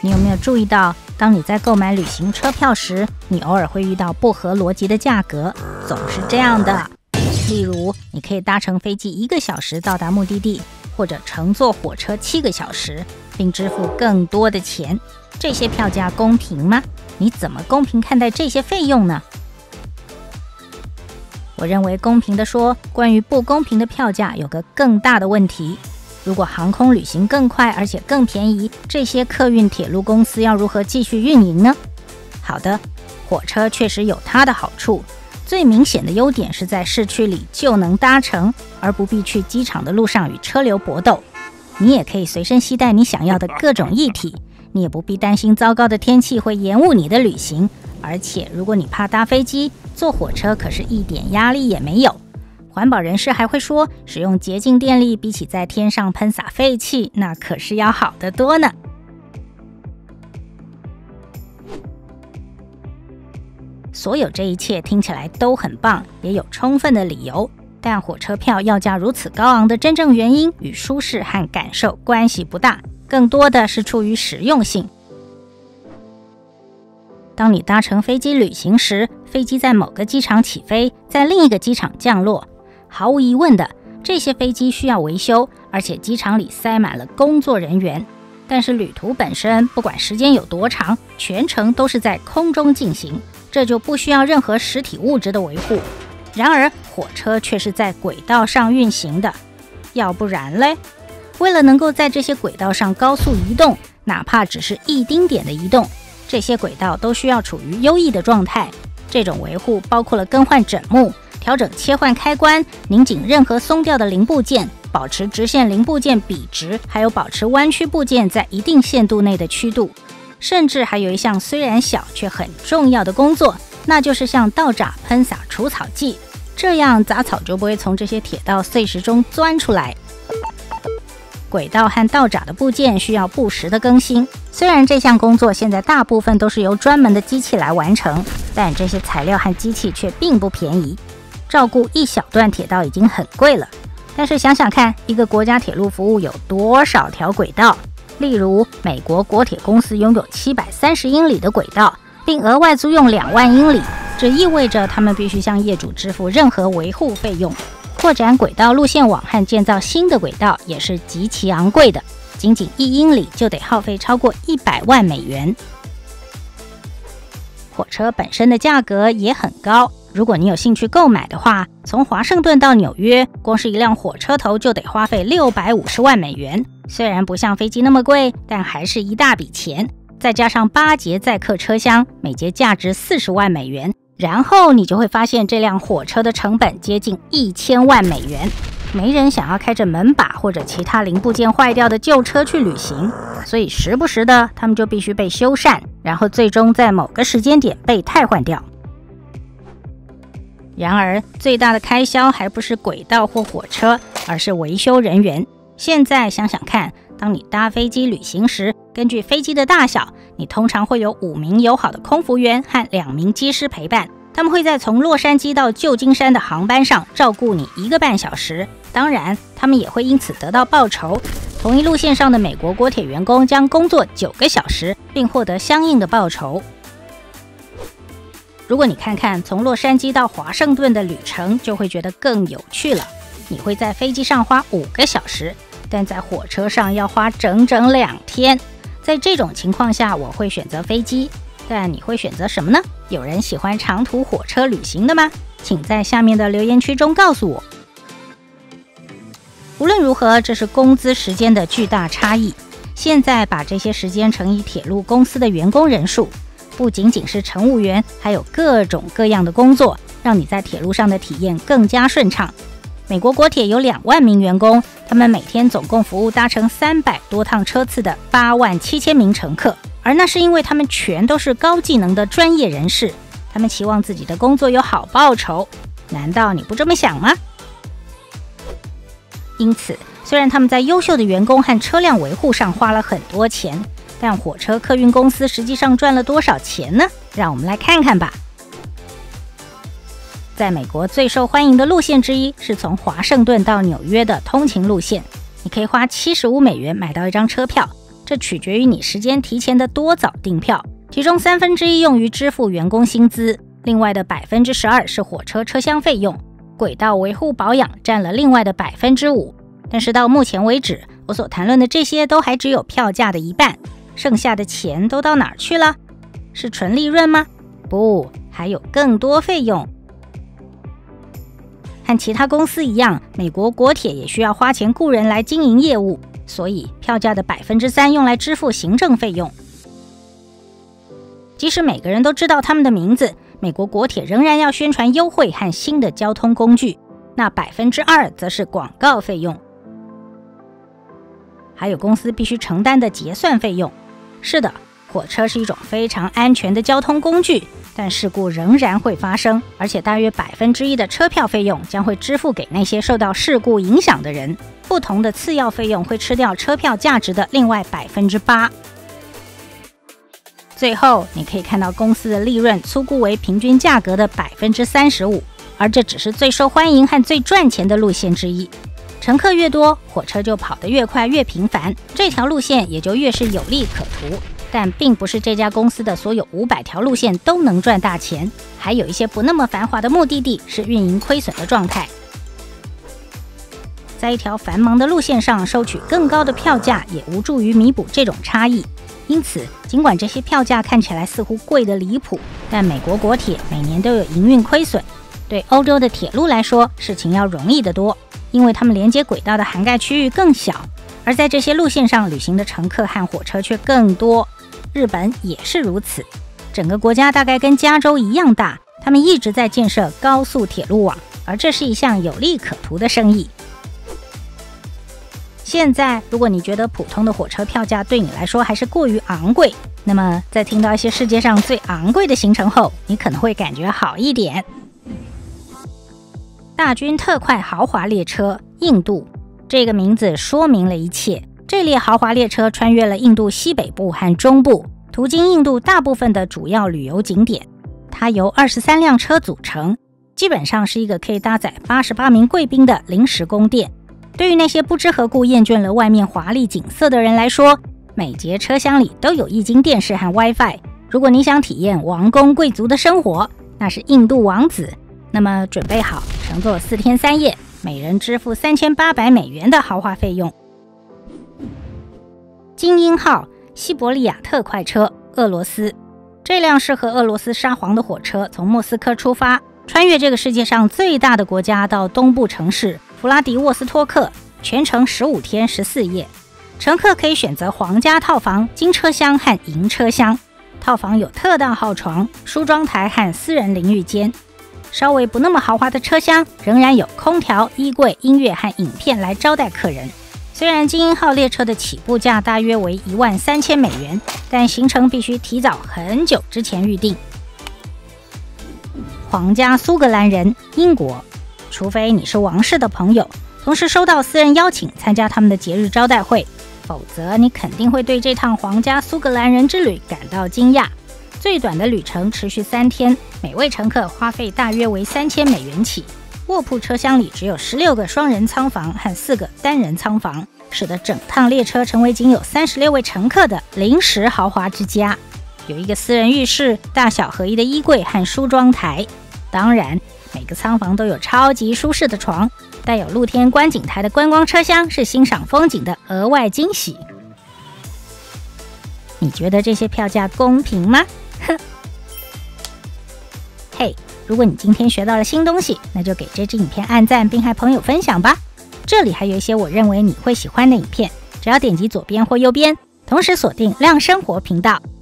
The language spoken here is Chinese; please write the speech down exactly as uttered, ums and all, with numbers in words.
你有没有注意到，当你在购买旅行车票时，你偶尔会遇到不合逻辑的价格，总是这样的。例如，你可以搭乘飞机一个小时到达目的地，或者乘坐火车七个小时，并支付更多的钱。这些票价公平吗？你怎么公平看待这些费用呢？我认为公平地说，关于不公平的票价有个更大的问题。如果航空旅行更快而且更便宜，这些客运铁路公司要如何继续运营呢？好的，火车确实有它的好处，最明显的优点是在市区里就能搭乘，而不必去机场的路上与车流搏斗。你也可以随身携带你想要的各种液体，你也不必担心糟糕的天气会延误你的旅行。而且如果你怕搭飞机，坐火车可是一点压力也没有。环保人士还会说，使用洁净电力比起在天上喷洒废气，那可是要好得多呢。所有这一切听起来都很棒，也有充分的理由，但火车票要价如此高昂的真正原因与舒适和感受关系不大，更多的是出于实用性。当你搭乘飞机旅行时，飞机在某个机场起飞，在另一个机场降落。毫无疑问的，这些飞机需要维修，而且机场里塞满了工作人员。但是旅途本身，不管时间有多长，全程都是在空中进行，这就不需要任何实体物质的维护。然而，火车却是在轨道上运行的，要不然嘞？为了能够在这些轨道上高速移动，哪怕只是一丁点的移动，这些轨道都需要处于优异的状态。这种维护包括了更换枕木、调整切换开关、拧紧任何松掉的零部件、保持直线零部件笔直，还有保持弯曲部件在一定限度内的曲度。甚至还有一项虽然小却很重要的工作，那就是向道闸喷洒除草剂，这样杂草就不会从这些铁道碎石中钻出来。轨道和道闸的部件需要不时的更新，虽然这项工作现在大部分都是由专门的机器来完成，但这些材料和机器却并不便宜。照顾一小段铁道已经很贵了，但是想想看，一个国家铁路服务有多少条轨道？例如，美国国铁公司拥有七百三十英里的轨道，并额外租用两万英里，这意味着他们必须向业主支付任何维护费用。扩展轨道路线网和建造新的轨道也是极其昂贵的，仅仅一英里就得耗费超过一百万美元。火车本身的价格也很高，如果你有兴趣购买的话，从华盛顿到纽约，光是一辆火车头就得花费六百五十万美元。虽然不像飞机那么贵，但还是一大笔钱。再加上八节载客车厢，每节价值四十万美元。然后你就会发现，这辆火车的成本接近一千万美元。没人想要开着门把或者其他零部件坏掉的旧车去旅行，所以时不时的他们就必须被修缮，然后最终在某个时间点被汰换掉。然而，最大的开销还不是轨道或火车，而是维修人员。现在想想看，当你搭飞机旅行时，根据飞机的大小，你通常会有五名友好的空服员和两名机师陪伴。他们会在从洛杉矶到旧金山的航班上照顾你一个半小时，当然，他们也会因此得到报酬。同一路线上的美国国铁员工将工作九个小时，并获得相应的报酬。如果你看看从洛杉矶到华盛顿的旅程，就会觉得更有趣了。你会在飞机上花五个小时，但在火车上要花整整两天。在这种情况下，我会选择飞机。但你会选择什么呢？有人喜欢长途火车旅行的吗？请在下面的留言区中告诉我。无论如何，这是工资时间的巨大差异。现在把这些时间乘以铁路公司的员工人数，不仅仅是乘务员，还有各种各样的工作，让你在铁路上的体验更加顺畅。美国国铁有两万名员工，他们每天总共服务搭乘三百多趟车次的八万七千名乘客，而那是因为他们全都是高技能的专业人士，他们期望自己的工作有好报酬。难道你不这么想吗？因此，虽然他们在优秀的员工和车辆维护上花了很多钱，但火车客运公司实际上赚了多少钱呢？让我们来看看吧。在美国最受欢迎的路线之一是从华盛顿到纽约的通勤路线，你可以花七十五美元买到一张车票， 这取决于你时间提前的多早订票，其中三分之一用于支付员工薪资，另外的百分之十二是火车车厢费用，轨道维护保养占了另外的百分之五。但是到目前为止，我所谈论的这些都还只有票价的一半，剩下的钱都到哪儿去了？是纯利润吗？不，还有更多费用。和其他公司一样，美国国铁也需要花钱雇人来经营业务，所以票价的百分之三用来支付行政费用。即使每个人都知道他们的名字，美国国铁仍然要宣传优惠和新的交通工具，那百分之二则是广告费用。还有公司必须承担的结算费用。是的，火车是一种非常安全的交通工具，但事故仍然会发生，而且大约百分之一的车票费用将会支付给那些受到事故影响的人，不同的次要费用会吃掉车票价值的另外百分之八。最后，你可以看到公司的利润粗估为平均价格的百分之三十五，而这只是最受欢迎和最赚钱的路线之一。乘客越多，火车就跑得越快越频繁，这条路线也就越是有利可图。但并不是这家公司的所有五百条路线都能赚大钱，还有一些不那么繁华的目的地是运营亏损的状态。在一条繁忙的路线上收取更高的票价，也无助于弥补这种差异。因此，尽管这些票价看起来似乎贵得离谱，但美国国铁每年都有营运亏损。对欧洲的铁路来说，事情要容易得多，因为他们连接轨道的涵盖区域更小，而在这些路线上旅行的乘客和火车却更多。日本也是如此，整个国家大概跟加州一样大，他们一直在建设高速铁路网，而这是一项有利可图的生意。现在，如果你觉得普通的火车票价对你来说还是过于昂贵，那么在听到一些世界上最昂贵的行程后，你可能会感觉好一点。大军特快豪华列车，印度，这个名字说明了一切。这列豪华列车穿越了印度西北部和中部，途经印度大部分的主要旅游景点。它由二十三辆车组成，基本上是一个可以搭载八十八名贵宾的临时宫殿。对于那些不知何故厌倦了外面华丽景色的人来说，每节车厢里都有液晶电视和 WiFi。如果你想体验王公贵族的生活，那是印度王子，那么准备好乘坐四天三夜，每人支付三千八百美元的豪华费用。精英号西伯利亚特快车，俄罗斯。这辆适合俄罗斯沙皇的火车从莫斯科出发，穿越这个世界上最大的国家到东部城市弗拉迪沃斯托克，全程十五天十四夜。乘客可以选择皇家套房、金车厢和银车厢。套房有特大号床、梳妆台和私人淋浴间。稍微不那么豪华的车厢仍然有空调、衣柜、音乐和影片来招待客人。虽然精英号列车的起步价大约为一万三千美元，但行程必须提早很久之前预定。皇家苏格兰人，英国。除非你是王室的朋友，同时收到私人邀请参加他们的节日招待会，否则你肯定会对这趟皇家苏格兰人之旅感到惊讶。最短的旅程持续三天，每位乘客花费大约为三千美元起。卧铺车厢里只有十六个双人舱房和四个单人舱房，使得整趟列车成为仅有三十六位乘客的临时豪华之家。有一个私人浴室、大小合一的衣柜和梳妆台。当然，每个舱房都有超级舒适的床，带有露天观景台的观光车厢是欣赏风景的额外惊喜。你觉得这些票价公平吗？哼！嘿，如果你今天学到了新东西，那就给这支影片按赞并和朋友分享吧。这里还有一些我认为你会喜欢的影片，只要点击左边或右边，同时锁定亮生活频道，